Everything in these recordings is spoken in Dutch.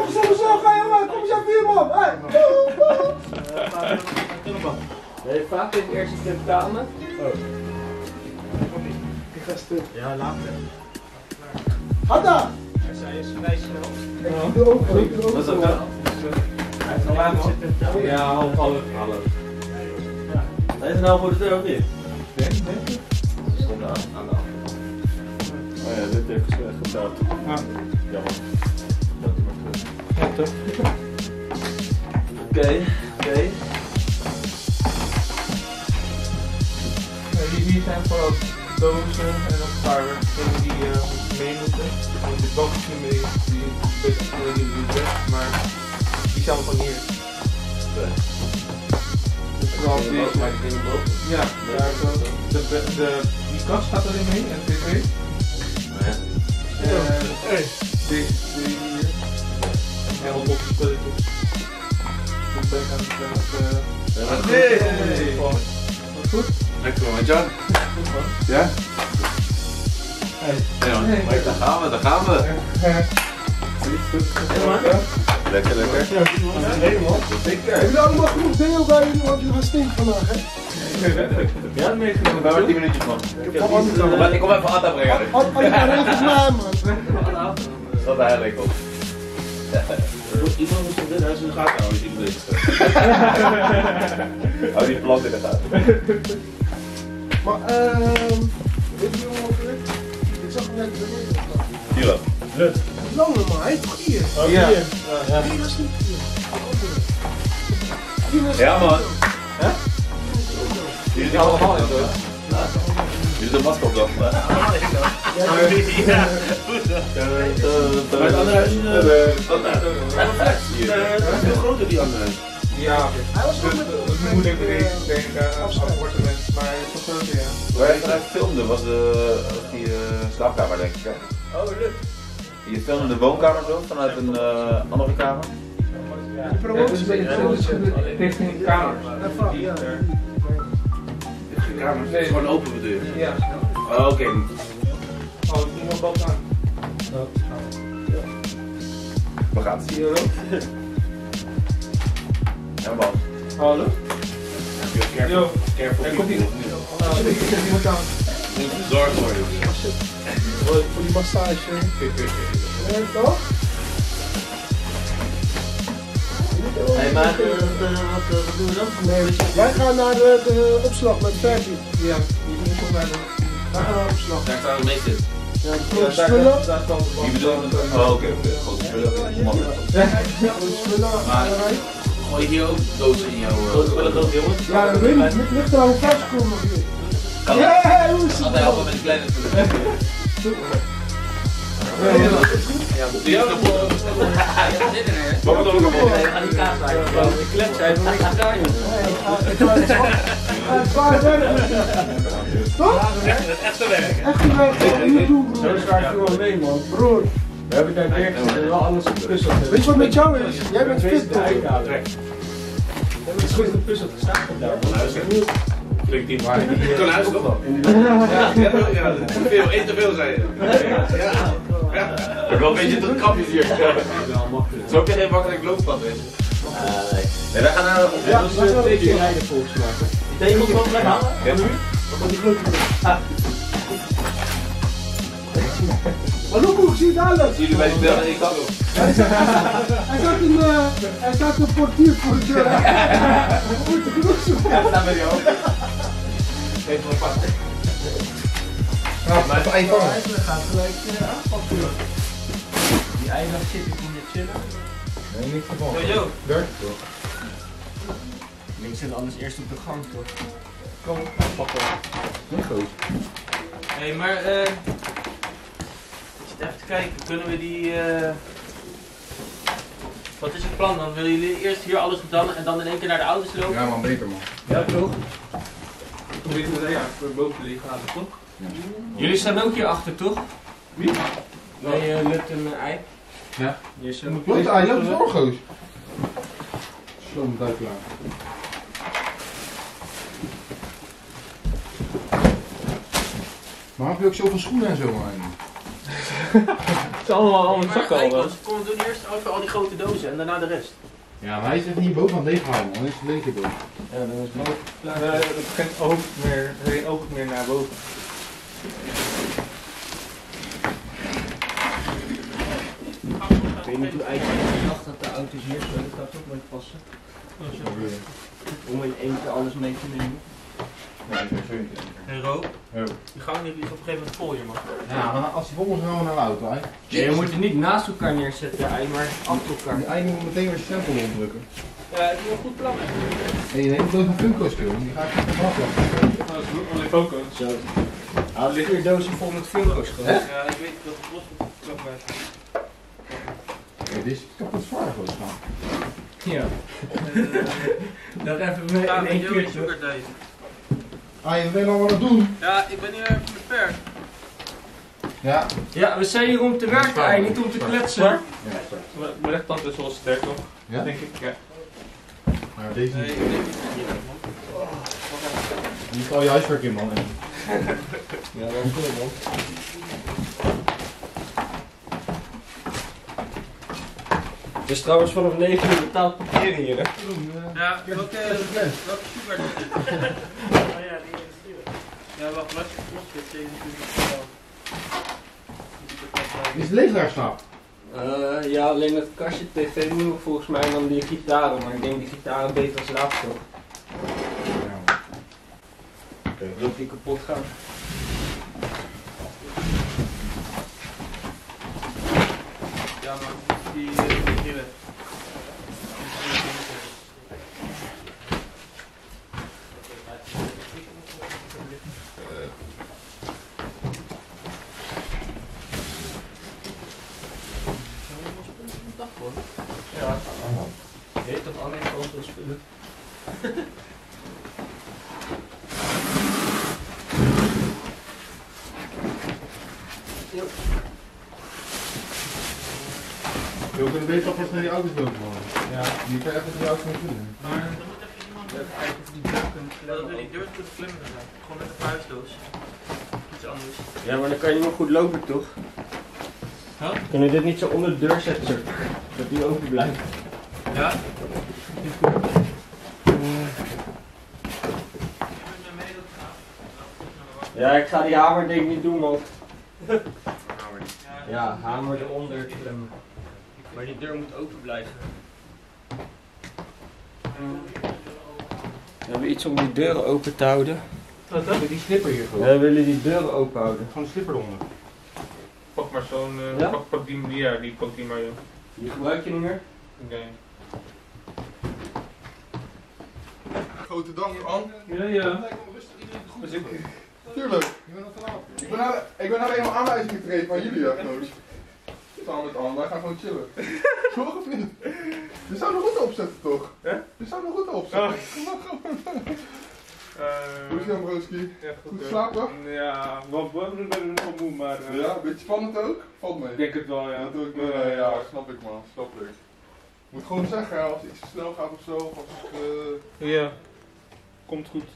Kom zo, ga jongen, kom zo, 4 man. Nee, vaak in de eerste tentamen. Ik ga stuk. Ja, later. Hadda! Zij is vrij snel. Ik doe ook. Wat is dat dan? Hij heeft al later tentamen. Ja, half. Hij is nou voor de deur of niet? Nee. Stond aan de hand. Oh ja, dit heeft geteld. Ja. Jammer. Ja, toch? Oké. Hier zijn vooral dozen en een paar dingen die mee moeten. De bankjes die een beetje voor jullie weg, maar die zijn van hier. Dus vooral deze. Ja, daar zo. Die kast gaat erin mee en tv. Deze hier. En wat op de spulletjes. Dus ben ik aan het Nee! Wat goed? Lekker man, Jan. Ja? Hey. Ja man, daar gaan we. Lekker. Heb je allemaal genoeg deel bij jullie, want jullie gaan stinken vandaag, hè? Ja, dat meegenomen. We hebben 10 minuutjes man. Ik kom even Atta brengen. Regels maar, man. Dat eigenlijk op. Iemand moet dit huis in de gaten houden als je iemand deze Hou die plant in de gaten. Maar, weet je jongen, ik zag hem net beneden. Hier. Lut. Lange man, hij is toch hier? Ja. Nee, dat is niet hier. Ja man. Hè? Jullie zijn allemaal in zo. Jullie zijn masker op dan. Ja, maar het andere huis is veel groter die andere huis. Ja, Hij was ook met het moeilijk denk ik appartement, maar het is wel groter, ja. Waar je vanuit filmde was die slaapkamer denk ik hè? Oh, leuk. Je filmde de woonkamer zo vanuit een andere kamer? de promotie bij de Richting de kamer. ja. Kamer, het is gewoon open bedoel je? Ja. Oh, oké. Oh, ik moet nog bovenaan. Waar gaat het? Zie je wel? Ja man. Hallo? Yo. Careful. Er komt iemand. Er komt iemand aan. Moet bezorgd worden. Voor die massage. Ja, toch? Hey, maar wat doen we dan? Nee, wij gaan naar de opslag met Fergie. Ja, die moet toch naar de... Wij gaan naar de opslag. Daar staan de meeste. Ja, de grote spullen. Daar kan de Wie bedoel je? Oh oké, grote spullen. Mannen. Grote spullen. Maar gooi hier ook dozen in jouw... jongens? Ja, dat weet ik niet. Het ligt er al een vers komen nog hier. Kan Ja, hoe is het? altijd helpen met de kleine spullen. Ja, die is kapot. Ja, zit er hè? Wat bedoel ik? We gaan die kaas uit. De klep zijn nog niks gedaan joh. Het zwaar werk. Toch? Het echte werk. Echt werk. YouTube. Zo zwaar viel wel mee, man. Broer. We hebben daar direct wel alles gepuzzeld. Weet je wat met jou is? Jij bent fit toch? Het is goed gepuzzeld, het staat op daar. Klinkt niet waar. Je kan huis toch? Ja, te veel, één te veel zei je. Ja. Ik heb wel een beetje tot kapjes hier. Zo heb je geen makkelijk looppad is. Nee, wij gaan naar Ja, wij gaan naar de opslag. rijden volgens mij. Die tegels nog blijven hangen? Ja. Wat die grote Maar look hoe ik zie het alles. Jullie bij die bel en ik kan ook. Hij staat een portier voor de deur. Hij moet de genoeg zoeken. Ja, staan bij jou. Geef me een pak. Nou, maar even één vangen. Hij gaat gelijk aanpakken. Die eiland zit, ik moet je chillen. Nee, niks ervan. Yo. Werkt toch? Links zit anders eerst op de gang toch? Kom, pakken. Niet goed. Hé, maar ik zit even te kijken, kunnen we die... Wat is het plan dan? Willen jullie eerst hier alles gedaan en dan in één keer naar de auto's lopen? Ja man, beter man. Ja, toch? Probeer het ja, voor boven liggen laten toch? Jullie staan ook hier achter, toch? Wie? Nee, Lut en Ei. Ja. Hier is Klopt, hij loopt voorgoos. Sloom duikelaar. Maar heb je ook zoveel schoenen en zo aan? Het is allemaal zakken al wel. Kom, we doen eerst al die grote dozen en daarna de rest. Ja, maar hij is echt niet boven aan het leeghalen, man. Hij is leeg door. Ja, dan is het mooi. Het begint geen oog meer naar boven. Ik weet niet hoe eigenlijk dacht dat de auto's hier zo, dat gaat ook nooit passen. Om in één keer alles mee te nemen. Nee, ik ben zo. Hey Ro, Oh. die gang die is op een gegeven moment vol hier, man. Ja, maar als hij vol is, gaan we naar de auto, hè? Nee, je moet het niet naast elkaar neerzetten, maar achter elkaar. Die eind moet meteen weer zijn stempel opdrukken. Ja, ik heb een goed plan. En je neemt ook een Funko speel, die ga ik niet vanaf laten. Dat is alleen Funko. Zo. Ah, er liggen hier dozen vol met Funko's gewoon. Ja, ik weet dat het los wordt. Ja, dit is kapot zwaar gewoon staan. Ja. Nog even mee in één keertje. Ah, je bent al wat aan het doen? Ja, ik ben hier even met per. Ja. Ja, we zijn hier om te werken, niet om te kletsen. Ja, Mijn rechterhand is wel sterk nog. ja? Denk ik, ja. Maar deze Nee, niet. ik denk het niet, man. Die is al je huiswerk in, man. Ja, dat is goed, man. Het is trouwens vanaf 9 uur betaald parkeren hier, hè? Ja, welke sugar is dit? Oh ja, die is ja, wacht, wat je kost dit 27 Die is leeg daar staan. Ja, alleen het kastje tv nieuw volgens mij dan die gitaren, maar ik denk die gitaren beter als laatste. Dat die kapot gaan. Ja, maar die hier weg. Ja, je hebt toch alleen gewoon veel spullen. We kunnen beter alvast naar die auto's lopen, man. Ja. Die kan je even die auto's mee vinden. Maar dan moet even iemand kijken of die deur kunt klemmen. Dat we die deur kunnen klemmen zijn. Gewoon met een vuistdoos. Iets anders. Ja, maar dan kan je niet meer goed lopen, toch? Huh? Kunnen we dit niet zo onder de deur zetten, zo? Dat die open blijft? Ja? Ja, ik ga die hamer denk ik niet doen, man. Ja, hamer eronder klemmen. Maar die deur moet open blijven. We hebben iets om die deuren open te houden. Wat dan? Met die slipper hier gewoon. We willen die deuren open houden. Gewoon een slipper eronder. Pak maar zo'n, Ja? pak die, ja, die pak die maar, joh. Die gebruik je niet meer? Oké. Grote dag, An. Ja, ja. Dus tuurlijk. Ik ben nou eenmaal aanwijzing gekregen van jullie, Koos. Samen met An, wij gaan gewoon chillen. Toch of niet? Je zou er goed opzetten, toch? Hè? Je zou er goed opzetten. Hoe is het, Broski? Ja, Goed geslapen? Ja, ik ben nog moe, maar... Ja, een beetje spannend ook? Valt mee. Ik denk het wel, ja. Ja, dat ook, ja, snap ik, man. Snap ik. Moet gewoon zeggen, als het iets te snel gaat of zo, of als het... Ja, komt goed.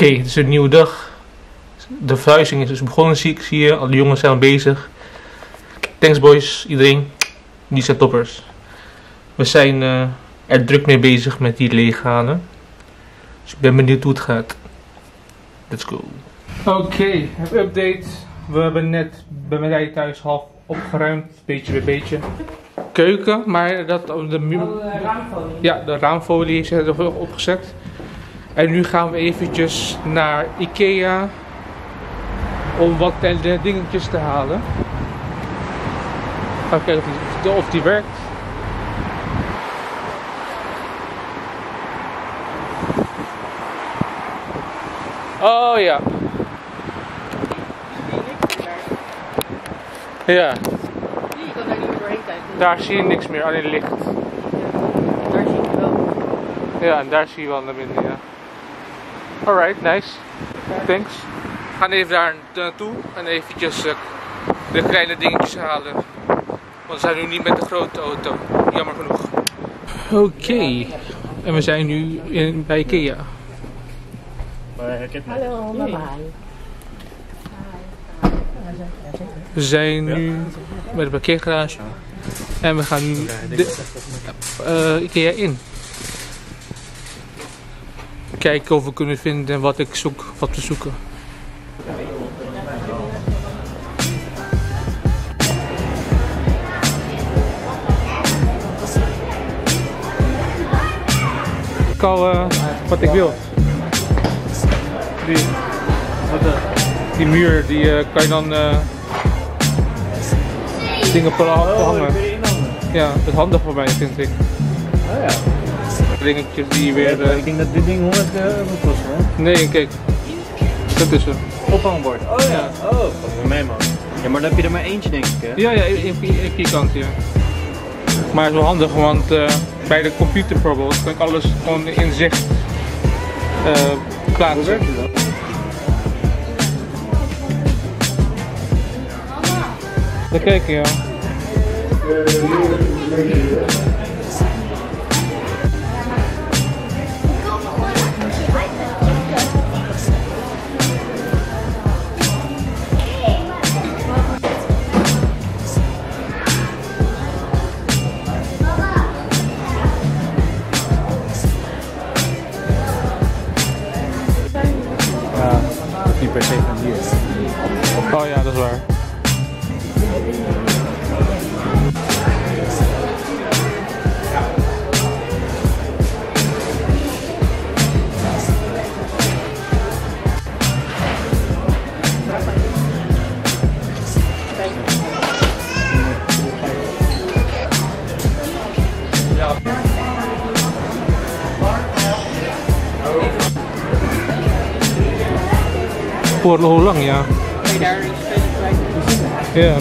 Oké, het is een nieuwe dag. De verhuizing is dus begonnen, zie je. Alle jongens zijn al bezig. Thanks boys, iedereen. Die zijn toppers. We zijn er druk mee bezig met die leeghalen. Dus ik ben benieuwd hoe het gaat. Let's go. Oké, een update. We hebben net bij mij thuis half opgeruimd. Beetje bij beetje. Keuken, maar dat de raamfolie. Ja, de raamfolie is er opgezet. En nu gaan we eventjes naar Ikea om wat dingetjes te halen. Even kijken of die werkt. Oh ja. Ja. Je kan daar niet meer doorheen kijken. Daar zie je niks meer, alleen licht. Daar zie je wel. Ja, en daar zie je wel naar binnen, ja. Alright, nice. Thanks. We gaan even daar naartoe en eventjes de kleine dingetjes halen. Want we zijn nu niet met de grote auto. Jammer genoeg. Oké. En we zijn nu bij Ikea. Hallo, mama. We zijn nu bij de parkeergarage. En we gaan nu de Ikea in. Kijken of we kunnen vinden wat ik zoek, wat we zoeken. Ik al wat ik wil. Die muur, die kan je dan dingen op hangen. Ja, dat is handig voor mij, vind ik. Oh ja. Dingetjes die weer... Ik denk dat dit ding 100 euro kost, hè? Nee, kijk. Dat is hem. Ophangbord. Oh ja. Oh, voor mij man. Ja, maar dan heb je er maar eentje denk ik, hè? Ja, één vierkant, ja. Maar het is wel handig, want bij de computer bijvoorbeeld kan ik alles gewoon in zicht plaatsen. Hoe werkt het dan? Even kijken, ja. Niet per se van hier. Oh ja, dat is waar. Voor hoe lang, ja? Ben je daar iets kwijt? Ja.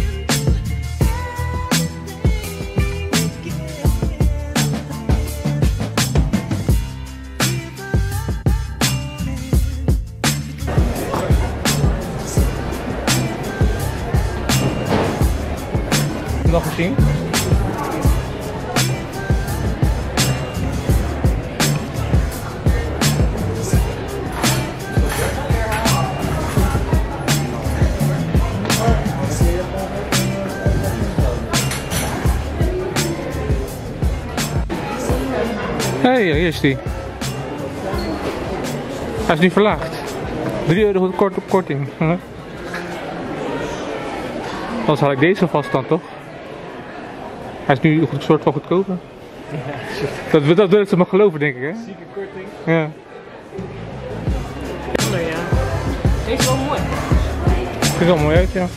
Nog gezien? Hé, hier is die. Hij is nu verlaagd. 3 euro op korting. Anders had ik deze vast dan toch? Hij is nu een soort van goedkoper. Dat willen ze maar geloven, denk ik, hè? Zieke korting. Ja. Ja. Deze is wel mooi. Ziet er wel mooi uit, ja.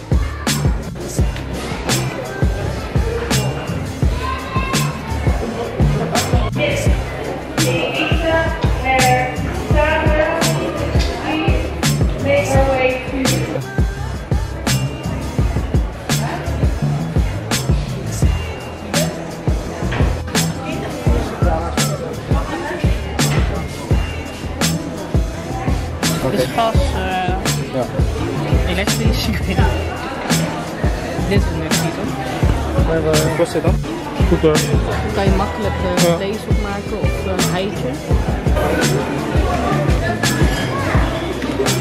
Dit is gas, elektrisch, ik weet niet. Dit is net niet, hoor. Wat kost dit dan? Goed hoor. Dan kan je makkelijk deze opmaken of een eitje.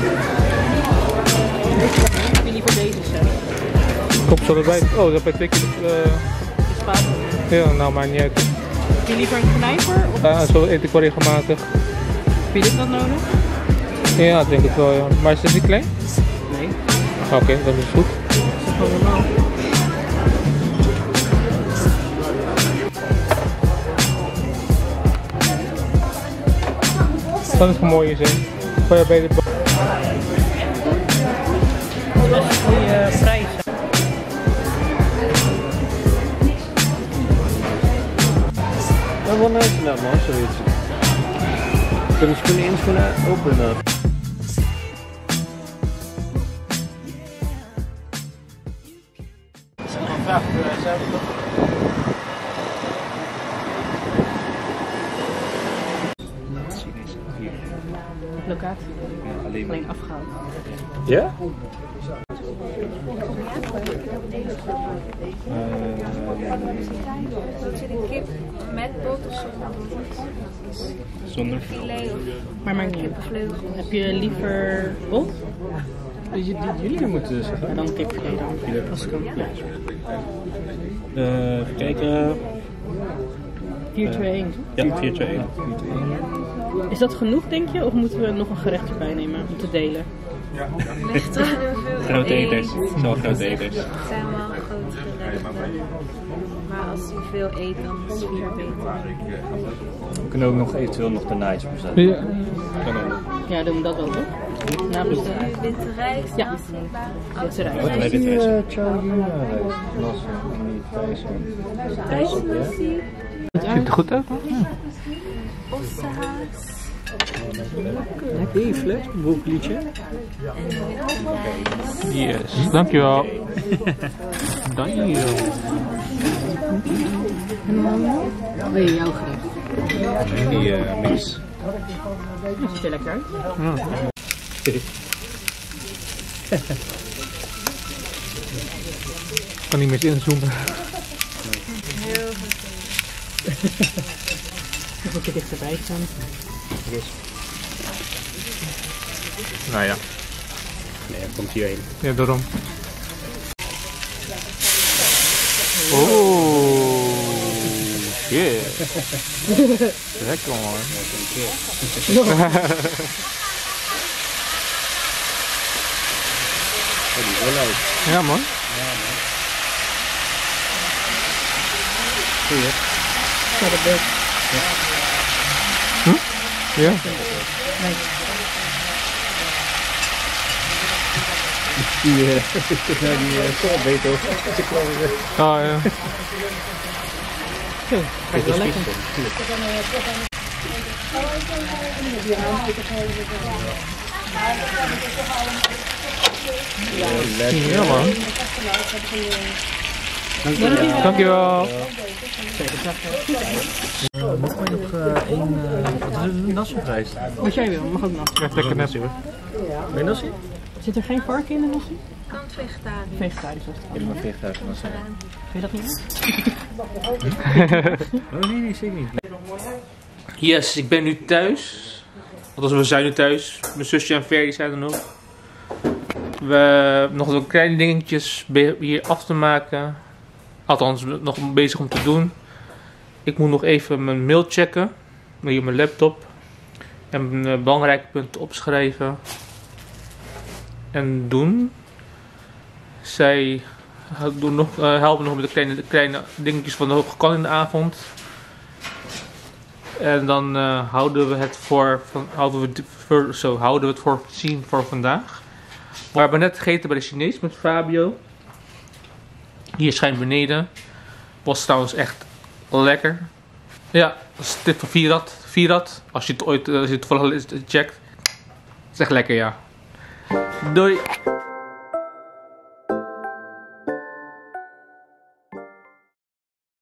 Heb je liever deze set? Kom zo erbij. Oh, dat heb ik 2 keer. De spatel. Ja, nou maakt niet uit. Heb je liever een knijper? Of Ja, zo eet ik wel regelmatig. heb je dit wat nodig? Ja, ik denk het wel. Ja. Maar is dit niet klein? Nee. Oké, dat is goed. Dat is gewoon normaal. Dat is een mooie zin. Ga je bij de Dat is een goede prijs. Dat is wel nice inderdaad man, zoiets. Kunnen schoenen in, schoenen openen. Is er nog een vraag voor zuiden toch? Locatie. Alleen afgehaald. Ja? Wat zit een kip met bot of zonder bot? Zonder. Filet of Maar maakt niet uit. kippenvleugels? Heb je liever bot? Jullie moeten dus zeggen. En dan kipfilet dan. Als kan. Ja. Even kijken. 4-2-1. Ja, 4-2-1. Is dat genoeg denk je? Of moeten we nog een gerecht erbij nemen om te delen? Ligt er hoeveel Grote eet. eters. Zo grote eters. Het zijn wel grote gerechten. Maar als je veel eet, dan is 4 beter. We kunnen ook nog eventueel nog de nights bestellen. Ja. Kan ook. Ja, doen we dat dan toch? Na Dus bestellen. nu witte rijst, Ja. nasleepbaar, Witte rijst. Wat rijst, heb je het rijstnassi, Ziet er goed uit, man. ossehaas Heb je een fles? Broccolietje? en witte rijst. Yes, dankjewel. Dankjewel. Wil je jouw gerecht? Die mix. Dat ziet er lekker uit. Kan niet meer inzoomen. Heel goed. Nog een keer dichterbij staan. Nou ja. Nee, hij komt hierheen. Ja, daarom. Oh, shit. Lekker man. Oh, die is wel leuk. Ja man. Goeie. Ja, dat beeld. Ja. Die weet ook. Ah ja. Zo, kijk wel lekker. Ja man. Dankjewel. Mag mij nog één... wat is een nasi-prijs? Wat jij wil, mag ook nog. Ja, lekker nasi hoor. Ben je nasi? Zit er geen varken in de nasi? Kan vegetarisch. Vegetarisch was het. Ik ben vegetarisch nasi. Vind je dat niet? Oh nee, zeker niet. Yes, ik ben nu thuis. Althans, we zijn nu thuis. Mijn zusje en Ferry zijn er nog. We hebben nog wat kleine dingetjes hier af te maken. Althans, nog bezig om te doen. Ik moet nog even mijn mail checken. Hier op mijn laptop. En mijn belangrijke punten opschrijven. En doen. Zij helpen nog met de kleine dingetjes van de kan in de avond. En dan houden we het voor zien voor vandaag. We hebben net gegeten bij de Chinees met Fabio. Hier schijnt beneden. Was trouwens echt lekker. Ja, dat is dit van Virat. Als je het ooit toevallig checkt. Het is echt lekker, ja. Doei!